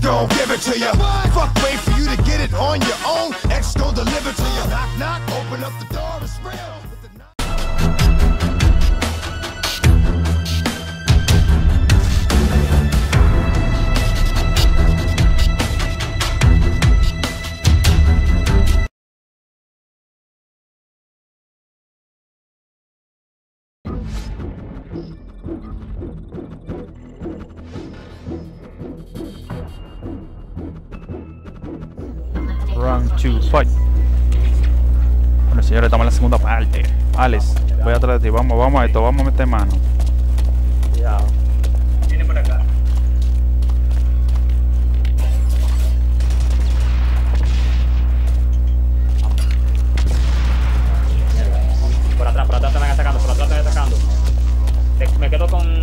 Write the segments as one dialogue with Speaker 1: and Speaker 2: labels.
Speaker 1: gon' give it to ya. Fuck, wait for you to get it on your own. X gon' deliver to ya. Knock, knock, open up the door, it's real.
Speaker 2: Round 2, fight. Bueno, señores, estamos en la segunda parte. Alex, voy atrás de ti. Vamos a esto, vamos a meter mano.
Speaker 3: Cuidado. Viene por acá. Por atrás te van atacando, Me quedo con...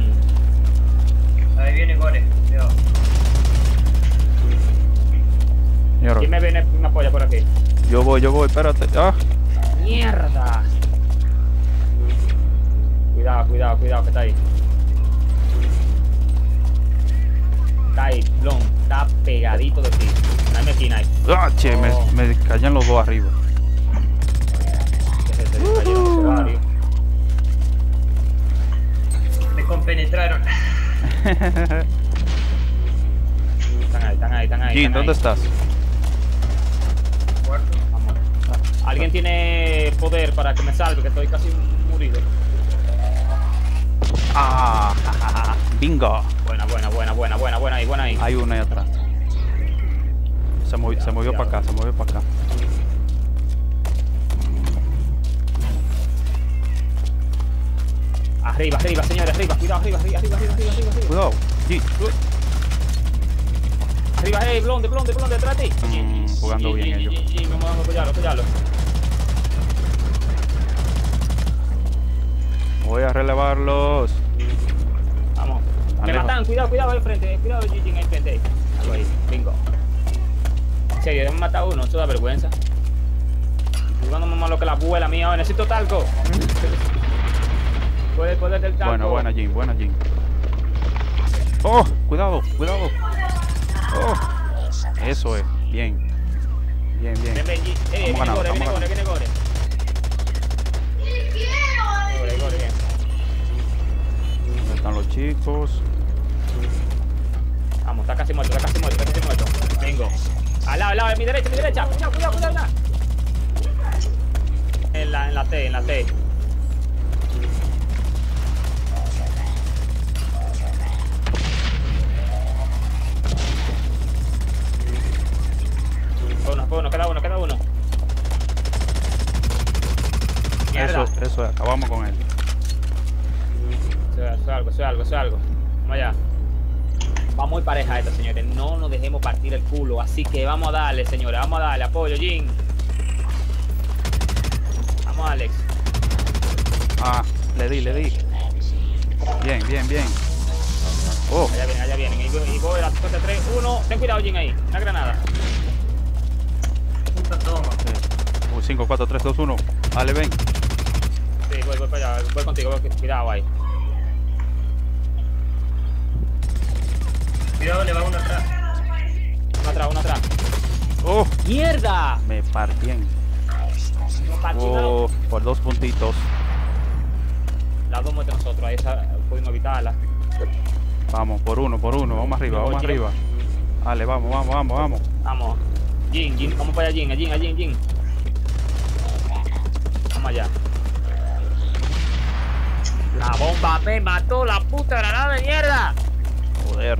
Speaker 3: Ahí viene Gore, cuidado. ¿Quién me apoya por aquí?
Speaker 2: Yo voy, espérate. ¡Ah!
Speaker 3: ¡Mierda! Cuidado, que está ahí. Está ahí, Blon. Está pegadito de ti. Dame aquí, nice.
Speaker 2: ¡Ah, che! Me caían los dos arriba.
Speaker 3: ¿Qué es ese? Me compenetraron. Están ahí.
Speaker 2: Jin, ¿dónde estás?
Speaker 3: Vamos. ¿Alguien tiene poder para que me salve? Que estoy casi murido.
Speaker 2: ¡Ah! ¡Bingo!
Speaker 3: Buena ahí.
Speaker 2: Hay uno ahí atrás. Se movió para acá,
Speaker 3: Arriba, señores, arriba. Cuidado.
Speaker 2: Cuidado. Jin.
Speaker 3: Arriba, blonde, detrás de ti.
Speaker 2: Jugando bien ellos.
Speaker 3: Vamos a apoyarlo.
Speaker 2: Voy a relevarlos.
Speaker 3: Vamos. Me matan, cuidado ahí frente. Cuidado, Jin, ahí frente. Algo ahí, bingo. En serio, me matado uno, eso da vergüenza. Estoy jugando más malo que la abuela mía. Necesito talco. Puede el poder del talco.
Speaker 2: Buena, Jin. ¡Oh! Cuidado. Oh, eso es, bien.
Speaker 3: Ven, viene Gore. Gore, bien.
Speaker 2: ¿Dónde están los chicos?
Speaker 3: Vamos, está casi muerto. Vengo. Al lado, en mi derecha. Cuidado. En la T. Queda uno.
Speaker 2: Eso es, acabamos con él.
Speaker 3: Eso es algo. Vamos allá. Va muy pareja esta, señores. No nos dejemos partir el culo. Así que vamos a darle, señores. Apoyo, Jin. Vamos, Alex.
Speaker 2: Ah, le di. Bien. Oh.
Speaker 3: Allá vienen. Y voy a la 3, 1. Ten cuidado, Jin, ahí. Una granada. Toma.
Speaker 2: 5, 4, 3, 2, 1. Dale, ven.
Speaker 3: Sí, voy para allá. Voy contigo. Cuidado ahí. Cuidado, le va uno atrás. Uno atrás.
Speaker 2: ¡Oh!
Speaker 3: ¡Mierda!
Speaker 2: Me partien. Oh, por 2 puntitos.
Speaker 3: Las dos muertes nosotros. Ahí pudimos evitarla.
Speaker 2: Vamos, por uno. Vamos arriba. Dale, vamos.
Speaker 3: Vamos. Jin, vamos para allá, Jin. Vamos allá. La bomba me mató, la puta granada de mierda.
Speaker 2: Joder.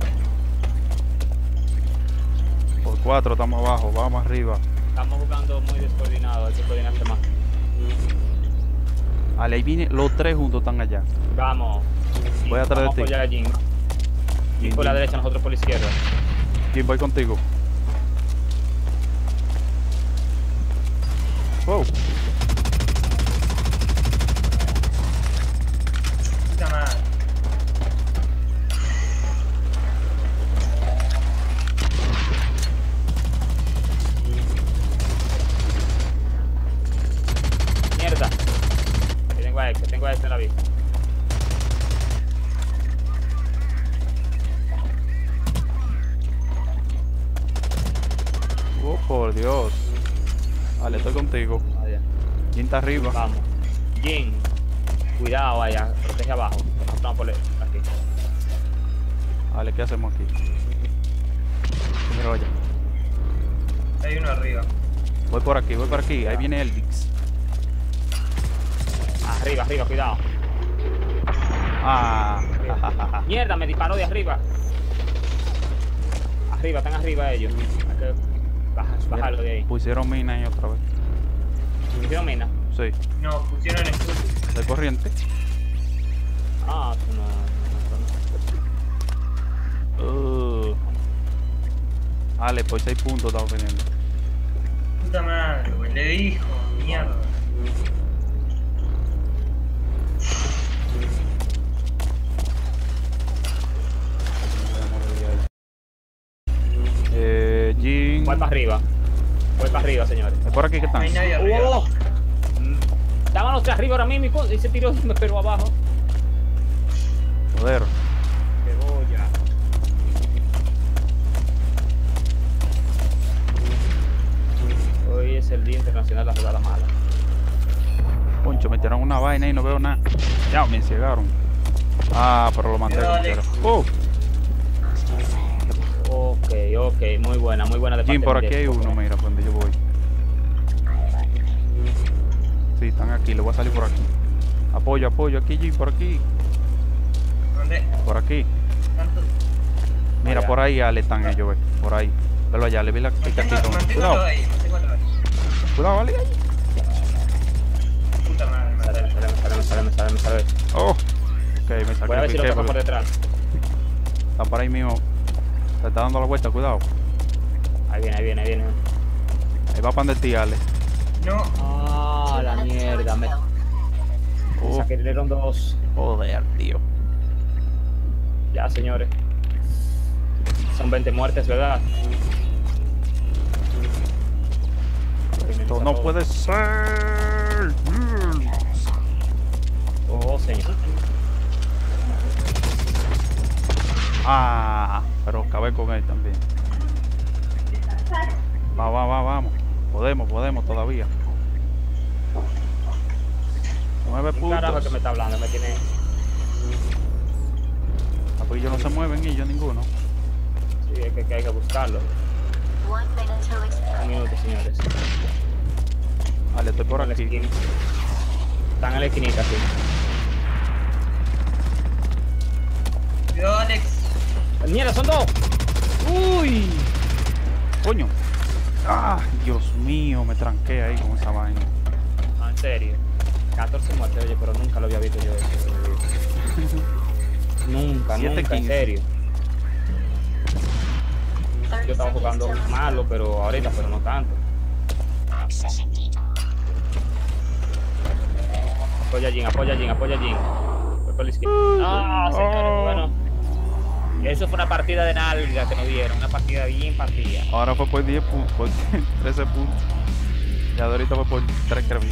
Speaker 2: Por 4 estamos abajo, vamos arriba.
Speaker 3: Estamos jugando muy descoordinados, hay que coordinarse más.
Speaker 2: Vale, ahí viene, los 3 juntos están allá.
Speaker 3: Vamos.
Speaker 2: Voy atrás de ti.
Speaker 3: Vamos a apoyar a Jin. Jin por la derecha, nosotros por la izquierda.
Speaker 2: Jin, voy contigo. Wow.
Speaker 3: Mierda. Que tengo a este en la vista.
Speaker 2: por Dios. Vale, estoy contigo.
Speaker 3: Vaya.
Speaker 2: Jin está arriba.
Speaker 3: Vamos. Jin. Cuidado, vaya. Protege abajo. Nosotros vamos por aquí.
Speaker 2: Vale, ¿qué hacemos aquí? Mira, vaya.
Speaker 4: Hay uno arriba.
Speaker 2: Voy por aquí. Ahí viene Elvix.
Speaker 3: Arriba, arriba, cuidado.
Speaker 2: Ah,
Speaker 3: Mierda, me disparó de arriba. Arriba, están arriba ellos. Hay que bajarlo de ahí.
Speaker 2: pusieron mina ahí otra vez.
Speaker 3: ¿Pusieron mina?
Speaker 2: Sí,
Speaker 4: No, pusieron escudo.
Speaker 2: de corriente.
Speaker 3: Ah, eso no.
Speaker 2: Vale, pues 6 puntos estamos teniendo.
Speaker 4: Puta madre, güey. Le dijo, mierda.
Speaker 2: Jin.
Speaker 3: Voy para arriba, señores.
Speaker 2: Es por aquí que
Speaker 4: No
Speaker 2: están.
Speaker 4: hay nadie arriba.
Speaker 3: ¡Oh! Estaban los tres arriba ahora mismo y se tiró y me pegó abajo.
Speaker 2: Joder.
Speaker 3: Cebolla. Hoy es el Día Internacional de la Jugada Mala.
Speaker 2: Poncho, me tiraron una vaina y no veo nada. Ya, me ciegaron. Ah, pero lo maté.
Speaker 4: Cuidado,
Speaker 2: como
Speaker 4: Alex.
Speaker 2: quiera.
Speaker 3: Ok, muy buena de parte
Speaker 2: Jin, por
Speaker 3: de
Speaker 2: aquí hay
Speaker 3: Alex.
Speaker 2: uno, mira, por donde yo voy. Sí, están aquí, le voy a salir por aquí. Apoyo, aquí, Jin, por aquí.
Speaker 4: ¿Dónde?
Speaker 2: Por aquí.
Speaker 4: ¿Cuánto?
Speaker 2: Mira,
Speaker 3: Allá.
Speaker 2: por ahí, Ale, están ellos, ve. Por ahí. Velo allá, le vi el casquito.
Speaker 4: Manténgalo
Speaker 2: Cuidado,
Speaker 4: ahí, manténgalo ahí.
Speaker 2: cuidado, Ale. Ahí.
Speaker 4: Puta madre,
Speaker 3: Me sale.
Speaker 2: Oh. Ok, me
Speaker 3: Voy a ver si lo
Speaker 2: sacrifiqué
Speaker 3: toco por
Speaker 2: porque
Speaker 3: detrás.
Speaker 2: está por ahí mismo. Se está dando la vuelta, cuidado.
Speaker 3: Ahí viene.
Speaker 2: Ahí va pan de ti, Ale.
Speaker 4: No,
Speaker 3: Ah, la mierda. Me
Speaker 2: Oh,
Speaker 3: sacaron dos.
Speaker 2: joder, tío.
Speaker 3: Ya, señores. Son 20 muertes, ¿verdad?
Speaker 2: Esto no puede ser.
Speaker 3: Oh, señor.
Speaker 2: Ah, pero acabé con él también. Vamos. Podemos todavía. 9
Speaker 3: ¿Qué carajo
Speaker 2: puntos.
Speaker 3: que me está hablando? Me tiene...
Speaker 2: Ah, pues ellos no se mueven ellos ninguno.
Speaker 3: Sí, que hay que buscarlo. Un minuto, señores.
Speaker 2: Vale, estoy por
Speaker 3: En la
Speaker 2: aquí.
Speaker 3: esquina. Están en la esquinita, sí.
Speaker 4: cuidado, Alex.
Speaker 3: ¡Mierda, son dos! ¡Uy!
Speaker 2: Coño. Ah, Dios mío, me tranqué ahí con esa vaina.
Speaker 3: No, en serio. 14 muertes, oye, pero nunca lo había visto yo eso. Nunca,
Speaker 2: 7-15.
Speaker 3: en serio. Yo estaba jugando malo, pero ahorita, pero no tanto. Apoya a Jin. Voy por la izquierda. Ah, señores, bueno. Eso fue una partida de nalga que nos dieron, una partida bien partida.
Speaker 2: Ahora fue por 10 puntos, por 13 puntos. Y ahorita fue por 3 creo.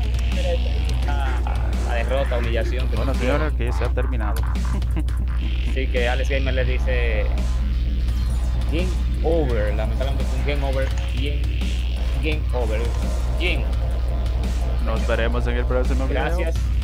Speaker 3: La derrota, humillación. Que
Speaker 2: Bueno,
Speaker 3: nos dieron.
Speaker 2: señores, que se ha terminado.
Speaker 3: Sí, que Alex Gamer le dice Game over, lamentablemente fue un Game over. Game over. Jin,
Speaker 2: Nos veremos en el próximo video.
Speaker 3: gracias.